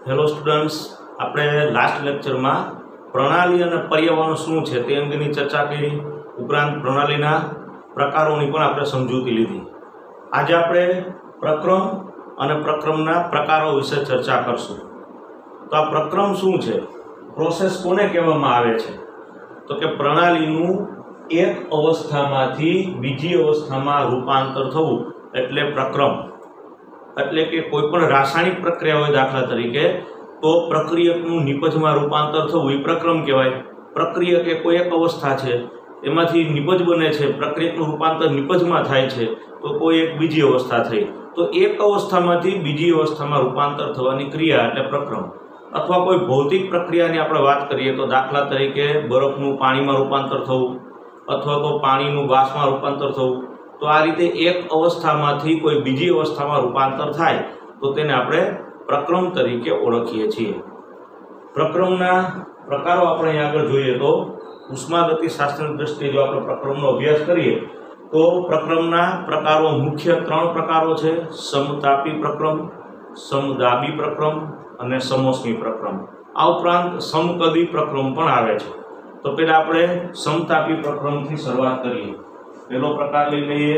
Hello students, આપણે last લેક્ચરમાં પ્રણાલી અને પર્યાવરણ શું છે તે અંગેની ચર્ચા કરી, ઉપરાંત પ્રણાલીના પ્રકારોની પણ આપણે સમજૂતી લીધી. આજે આપણે પ્રક્રમ અને પ્રક્રમના પ્રકારો વિશે ચર્ચા કરશું. તો આ પ્રક્રમ શું છે, પ્રોસેસ કોને કહેવામાં આવે છે? તો કે પ્રણાલીનું એક અવસ્થામાંથી બીજી અવસ્થામાં રૂપાંતર થવું એટલે પ્રક્રમ. એટલે કે કોઈ પણ રાસાયણિક પ્રક્રિયા હોય, દાખલા તરીકે, તો પ્રક્રિયકનું નિપજમાં રૂપાંતર થવું એ પ્રક્રમ કહેવાય. પ્રક્રિયક એ કોઈ એક અવસ્થા છે, એમાંથી નિપજ બને છે, પ્રક્રિયકનું રૂપાંતર નિપજમાં થાય છે, તો કોઈ એક બીજી અવસ્થા થઈ. તો એક અવસ્થામાંથી બીજી અવસ્થામાં રૂપાંતર થવાની ક્રિયા એટલે પ્રક્રમ. અથવા કોઈ ભૌતિક પ્રક્રિયાની આપણે વાત કરીએ તો દાખલા તરીકે બરફનું પાણીમાં રૂપાંતર થવું, અથવા તો પાણીનું વાસમાં રૂપાંતર થવું. તો આ રીતે એક અવસ્થામાંથી કોઈ બીજી અવસ્થામાં રૂપાંતર થાય તો તેને આપણે પ્રક્રમ તરીકે ઓળખીએ છીએ. પ્રક્રમના પ્રકારો આપણે અહીં આગળ જોઈએ તો ઉષ્માગતિશાસ્ત્રની દ્રષ્ટિએ જો આપણે પ્રક્રમનો અભ્યાસ કરીએ તો પ્રક્રમના પ્રકારો મુખ્ય 3 પ્રકારો છે: સમતાપી પ્રક્રમ, સમદાબી પ્રક્રમ અને સમોષ્મી પ્રક્રમ. આ ઉપરાંત સમકદી પ્રક્રમ પણ આવે છે. તો પહેલા આપણે સમતાપી પ્રક્રમથી શરૂઆત કરીએ. પહેલો પ્રકાર લઈ લઈએ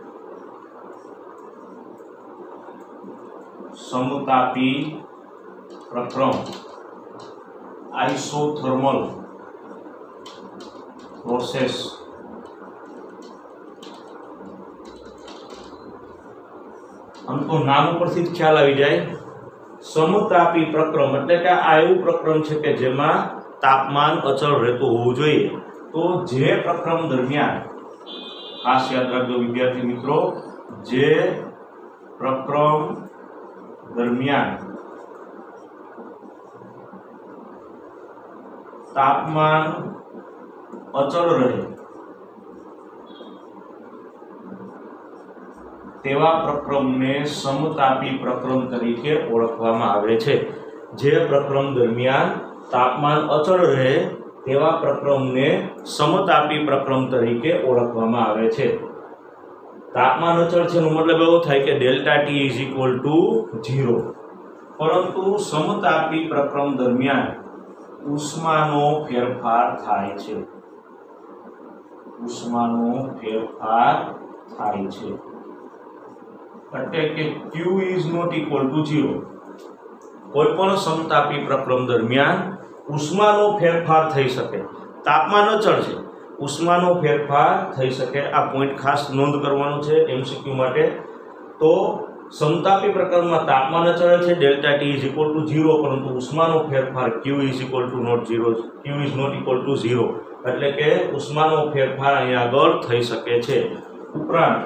સમતાપી પ્રક્રમ. Isothermal process. આમ તો નામ ઉપરથી જ ખ્યાલ આવી જાય. સમતાપી પ્રક્રમ એટલે કે આ એવું પ્રક્રમ છે કે જેમાં તાપમાન અચળ રહેતું હોવું જોઈએ. તો જે પ્રક્રમ દરમિયાન, ખાસ યાદ રાખજો વિદ્યાર્થી મિત્રો, જે પ્રક્રમ દરમિયાન તાપમાન અચળ રહે તેવા પ્રક્રમને સમતાપી પ્રક્રમ તરીકે ઓળખવામાં આવે છે. જે પ્રક્રમ દરમિયાન તાપમાન અચળ રહે તેવા પ્રક્રમને સમતાપી પ્રક્રમ તરીકે ઓળખવામાં આવે છે. તાપમાન અચળ છે એનો મતલબ એવો થાય કે delta T is equal to 0. પરંતુ સમતાપી પ્રક્રમ દરમિયાન ઉષ્માનો ફેરફાર થાય છે. ઉષ્માનો ફેરફાર થાય છે એટલે કે Q is not equal to 0. કોઈ પણ સમતાપી પ્રક્રમ દરમિયાન ઉષ્માનો ફેરફાર થઈ શકે. તાપમાન અચળ છે, ઉષ્માનો ફેરફાર થઈ શકે. આ પોઈન્ટ ખાસ નોંધ કરવાનો છે એમસીક્યુ માટે. તો સમતાપી પ્રક્રમમાં તાપમાન અચળ છે, delta T is equal to 0, પરંતુ ઉષ્માનો ફેરફાર Q is equal to not 0, Q is not equal to 0, એટલે કે ઉષ્માનો ફેરફાર અહીંયા આગળ થઈ શકે છે. ઉપરાંત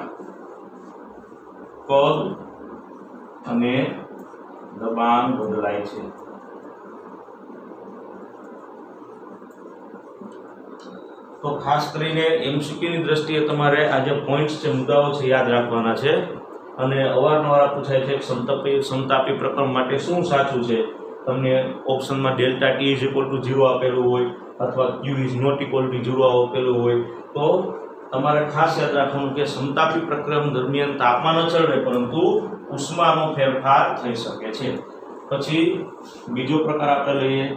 કદ અને દબાણ બદલાય છે. તો ખાસ કરીને એમસીક્યુ ની દ્રષ્ટિએ તમારે આ જે પોઈન્ટ્સ છે, મુદ્દાઓ છે, યાદ રાખવાના છે. અને અવારનવાર પૂછાય છે કે સમતાપી પ્રક્રમ માટે શું સાચું છે. તમને ઓપ્શનમાં delta T is equal to 0 આપેલું હોય અથવા Q is not equal to 0 આપેલું હોય, તો તમારે ખાસ યાદ રાખવાનું કે સમતાપી પ્રક્રમ દરમિયાન તાપમાન અચળ રહે પરંતુ ઉષ્માનો ફેરફાર થઈ શકે છે. પછી બીજો પ્રકાર આપણે લઈએ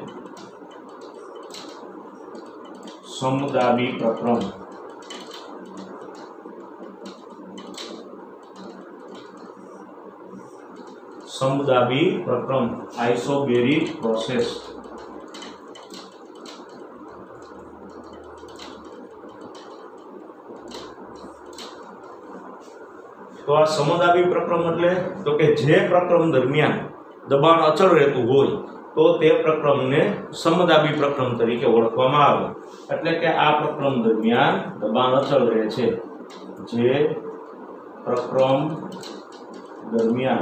સમદાબી પ્રક્રમ. સમદાબી પ્રક્રમ, આઇસોબેરિક પ્રોસેસ. તો આ સમદાબી પ્રક્રમ એટલે તો કે જે પ્રક્રમ દરમિયાન દબાણ અચળ રહેતું હોય તો તે પ્રક્રમને સમદાબી પ્રક્રમ તરીકે ઓળખવામાં આવે. એટલે કે આ પ્રક્રમ દરમિયાન દબાણ અચળ રહે છે. જે પ્રક્રમ દરમિયાન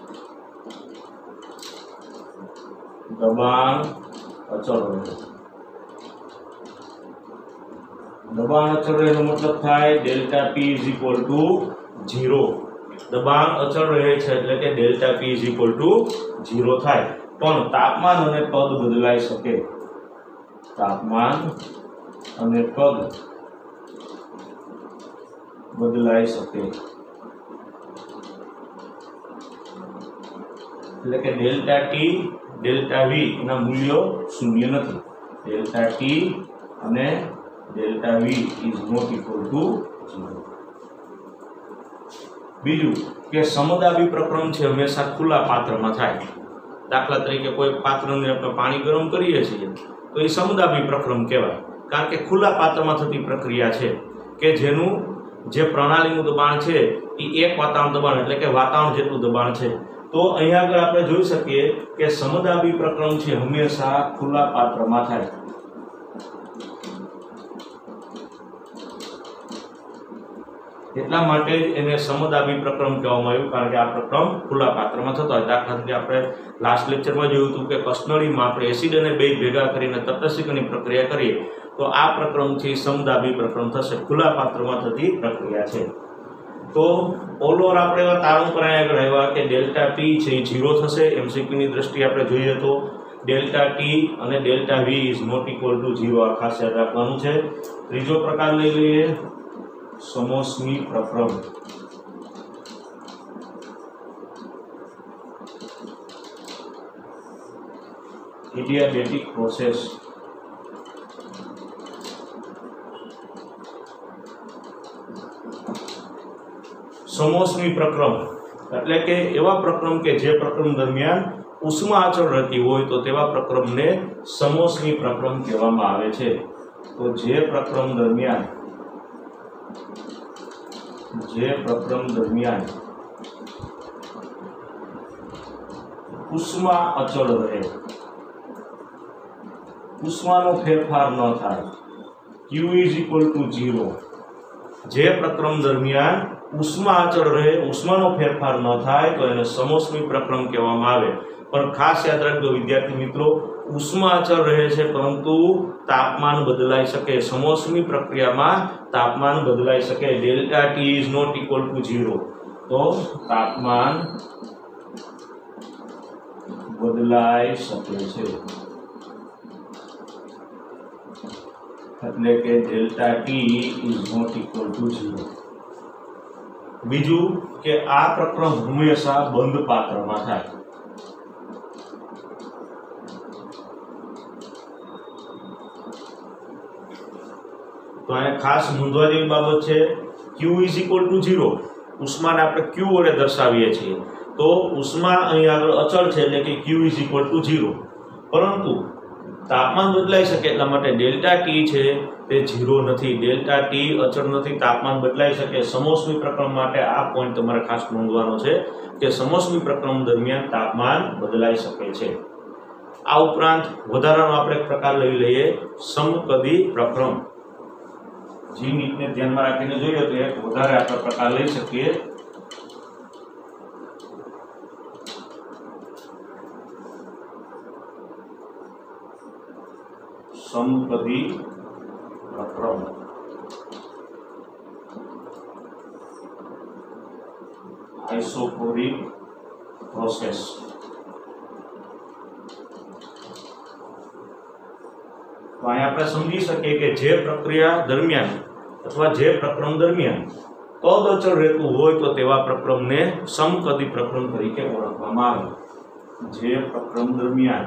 દબાણ અચળ રહે. દબાણ અચળ રહે એનો મતલબ થાય delta P is equal to 0. દબાણ અચળ રહે છે એટલે કે delta P is equal to 0 થાય. પણ તાપમાન અને કદ બદલાઈ શકે. તાપમાન અને કદ બદલાઈ શકે. એટલે કે ડેલ્ટા ટી ડેલ્ટા વી ના મૂલ્યો શૂન્ય નથી. ડેલ્ટા ટી અને delta V is not equal to 0. બીજું કે સમદાબી પ્રક્રમ છે હંમેશા ખુલ્લા પાત્રમાં થાય. દાખલા તરીકે કોઈ પાત્રને આપણે પાણી ગરમ કરીએ છીએ તો એ સમદાબી પ્રક્રમ કહેવાય, કારણ કે ખુલ્લા પાત્રમાં થતી પ્રક્રિયા છે કે જેનું જે પ્રણાલીનું દબાણ છે એ એક વાતાવરણ દબાણ એટલે કે વાતાવરણ જેટલું દબાણ છે. તો અહીંયા આગળ આપણે જોઈ શકીએ કે સમદાબી પ્રક્રમ છે હંમેશા ખુલ્લા પાત્રમાં થાય. એટલા માટે જ એને સમદાબી પ્રક્રમ કહેવામાં આવ્યું, કારણ કે આ પ્રક્રમ ખુલ્લા પાત્રમાં થતો હોય. દાખલા તરીકે આપણે લાસ્ટ લેક્ચરમાં જોયું હતું કે કસનળીમાં આપણે એસિડ અને બેઝ ભેગા કરીને તટસ્થીકરણની પ્રક્રિયા કરીએ તો આ પ્રક્રમથી સમદાબી પ્રક્રમ થશે. ખુલ્લા પાત્રમાં થતી પ્રક્રિયા છે. તો ઓલોર આપણે એવા તારણ પર આગળ આવ્યા કે ડેલ્ટા ટી છે એ 0 થશે. એમસીક્યુની દ્રષ્ટિએ આપણે જોઈએ તો ડેલ્ટા ટી અને delta V is not equal to 0. આ ખાસ યાદ રાખવાનું છે. ત્રીજો પ્રકાર લઈ લઈએ, સમોષ્મી પ્રક્રમ. Adiabatic process. સમોષ્મી પ્રક્રમ એટલે કે એવા પ્રક્રમ કે જે પ્રક્રમ દરમિયાન ઉષ્મા અચળ રહેતી હોય તો તેવા પ્રક્રમને સમોષ્મી પ્રક્રમ કહેવામાં આવે છે. તો જે પ્રક્રમ દરમિયાન ઉષ્મા અચળ રહે, ઉષ્માનો ફેરફાર ન થાય, Q is equal to 0. જે પ્રક્રમ દરમિયાન ઉષ્મા અચળ રહે, ઉષ્માનો ફેરફાર ન થાય તો એને સમોષ્મી પ્રક્રમ કહેવામાં આવે. પણ ખાસ યાદ રાખજો વિદ્યાર્થી મિત્રો, ઉષ્મા અચળ રહે છે પરંતુ તાપમાન બદલાઈ શકે. સમોષ્મી પ્રક્રિયામાં તાપમાન બદલાઈ શકે. Delta T is not equal to 0. તો તાપમાન બદલાઈ શકે છે, એટલે કે delta T is not equal to 0. બીજું કે આ પ્રક્રમ હંમેશા બંધ પાત્રમાં થાય. તો અહીંયા ખાસ નોંધવા જેવી બાબત છે, Q is equal to 0. ઉષ્માને આપણે Q વડે દર્શાવીએ છીએ તો ઉષ્મા અહીં આગળ અચળ છે એટલે કે Q is equal to 0. પરંતુ તાપમાન બદલાઈ શકે એટલા માટે ડેલ્ટા ટી છે તે 0 નથી. ડેલ્ટા ટી અચળ નથી, તાપમાન બદલાઈ શકે. સમોષ્મી પ્રક્રમ માટે આ પોઈન્ટ તમારે ખાસ નોંધવાનો છે કે સમોષ્મી પ્રક્રમ દરમિયાન તાપમાન બદલાઈ શકે છે. આ ઉપરાંત વધારાનો આપણે પ્રકાર લઈ લઈએ, સમકદી પ્રક્રમ. જી નીટને ધ્યાનમાં રાખીને જોઈએ તો એક વધારે આપણે પ્રકાર લઈ શકીએ. સમકદી પ્રક્રમ. Isochoric process. તો અહીંયા આપણે સમજી શકીએ કે જે પ્રક્રિયા દરમિયાન અથવા જે પ્રક્રમ દરમિયાન કદ અચળ રહેતું હોય તો તેવા પ્રક્રમને સમકદી પ્રક્રમ તરીકે ઓળખવામાં આવે. જે પ્રક્રમ દરમિયાન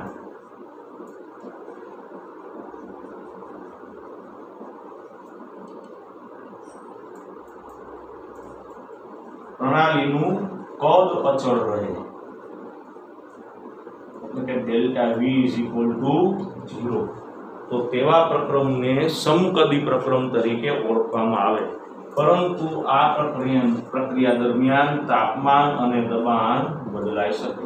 પ્રણાલીનું કદ અચળ રહે એટલે કે delta V is equal to 0 તો તેવા પ્રક્રમને સમકદી પ્રક્રમ તરીકે ઓળખવામાં આવે. પરંતુ આ પ્રક્રિયા દરમિયાન તાપમાન અને દબાણ બદલાઈ શકે.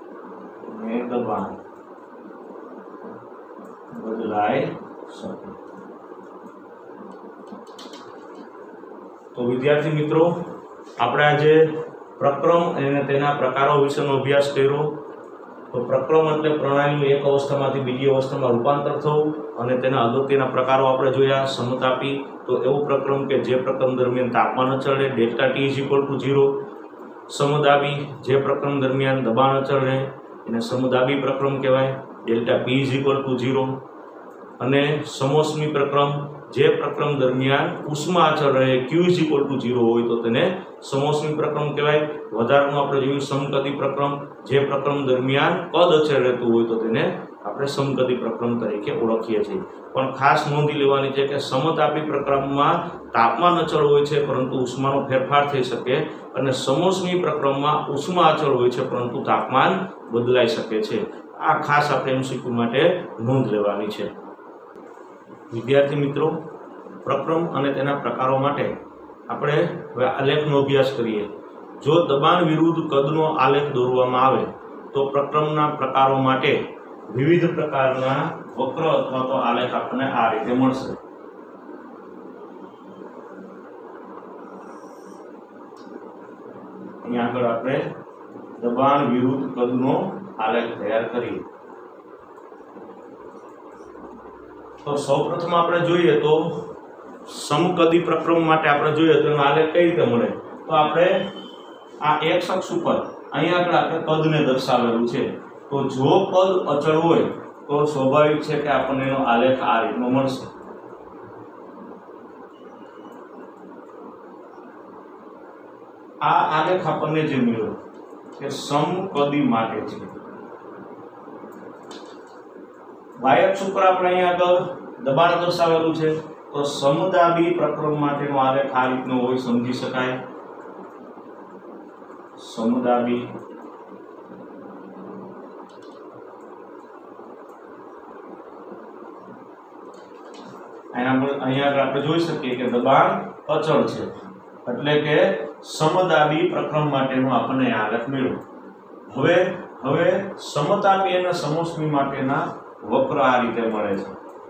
તો વિદ્યાર્થી મિત્રો, આપણે આજે પ્રક્રમ અને તેના પ્રકારો વિશેનો અભ્યાસ કર્યો. તો પ્રક્રમ એટલે પ્રણાલીનું એક અવસ્થામાંથી બીજી અવસ્થામાં રૂપાંતર થવું અને તેના અગત્યના પ્રકારો આપણે જોયા. સમતાપી તો એવું પ્રક્રમ કે જે પ્રક્રમ દરમિયાન તાપમાન અચળ રહે, delta T is equal to 0. સમદાબી જે પ્રક્રમ દરમિયાન દબાણ અચળ રહે એને સમદાબી પ્રક્રમ કહેવાય, delta P is equal to 0. અને સમોષ્મી પ્રક્રમ જે પ્રક્રમ દરમિયાન ઉષ્મા અચળ રહે Q = 0 હોય તો તેને સમોષ્મી પ્રક્રમ કહેવાય. વધારાનું આપણે જોયું સમકદી પ્રક્રમ, જે પ્રક્રમ દરમિયાન કદ અચળ રહેતું હોય તો તેને આપણે સમકદી પ્રક્રમ તરીકે ઓળખીએ છીએ. પણ ખાસ નોંધી લેવાની છે કે સમતાપી પ્રક્રમમાં તાપમાન અચળ હોય છે પરંતુ ઉષ્માનો ફેરફાર થઈ શકે, અને સમોષ્મી પ્રક્રમમાં ઉષ્મા અચળ હોય છે પરંતુ તાપમાન બદલાઈ શકે છે. આ ખાસ આપણે MCQ માટે નોંધ લેવાની છે. વિદ્યાર્થી મિત્રો, પ્રક્રમ અને તેના પ્રકારો માટે આપણે હવે આલેખનો અભ્યાસ કરીએ. જો દબાણ વિરુદ્ધ કદનો આલેખ દોરવામાં આવે તો પ્રક્રમના પ્રકારો માટે વિવિધ પ્રકારના વક્ર અથવા તો આલેખ આપણને આ રીતે મળશે. અહીંયા આગળ આપણે દબાણ વિરુદ્ધ કદનો આલેખ તૈયાર કરીએ. તો સૌપ્રથમ આપણે જોઈએ તો સમકદી પ્રક્રમ માટે આપણે જોઈએ તો એનો આલેખ કઈ રીતે મળે? તો આપણે આ x અક્ષ ઉપર અહીંયા આગળ આપણે કદને દર્શાવેલું છે. તો જો કદ અચળ હોય તો સ્વાભાવિક છે કે આપણને એનો આલેખ આ રીતનો મળશે. આ આલેખ આપણને જે મળ્યો એ સમકદી માટે છે. y અક્ષ ઉપર આપણે અહીંયા આગળ દબાણ દર્શાવેલું છે. તો સમદાબી પ્રક્રમ માટેનો આલેખ આ રીતનો હોય, સમજી શકાય. સમદાબી અહીંયા આપણે જોઈ શકીએ કે દબાણ અચળ છે એટલે કે સમદાબી પ્રક્રમ માટેનો આપણને આલેખ મળ્યો. હવે સમતાપી અને સમોષ્મી માટેના વક્ર આ રીતે મળે છે.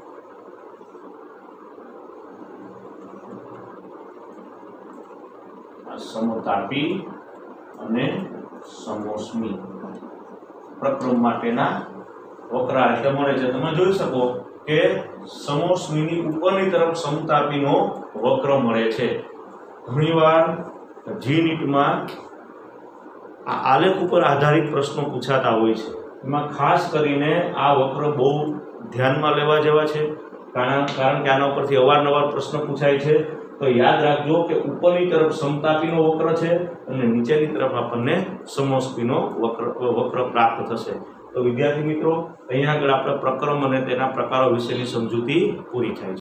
સમતાપી અને સમોષ્મી પ્રક્રમ માટેના વક્ર આ રીતે મળે છે. તમે જોઈ શકો કે સમોષ્મીની ઉપરની તરફ સમતાપીનો વક્ર મળે છે. ઘણીવાર GNET-માં આ આલેખ ઉપર આધારિત પ્રશ્નો પૂછાતા હોય છે. એમાં ખાસ કરીને આ વક્ર બહુ ધ્યાનમાં લેવા જેવા છે, કારણ કે આના ઉપરથી અવારનવાર પ્રશ્ન પૂછાય છે. તો યાદ રાખજો કે ઉપરની તરફ સમતાપીનો વક્ર છે અને નીચેની તરફ આપણને સમોષ્મીનો વક્ર પ્રાપ્ત થશે. તો વિદ્યાર્થી મિત્રો, અહીંયા આગળ આપણે પ્રક્રમ અને તેના પ્રકારો વિશેની સમજૂતી પૂરી થાય છે.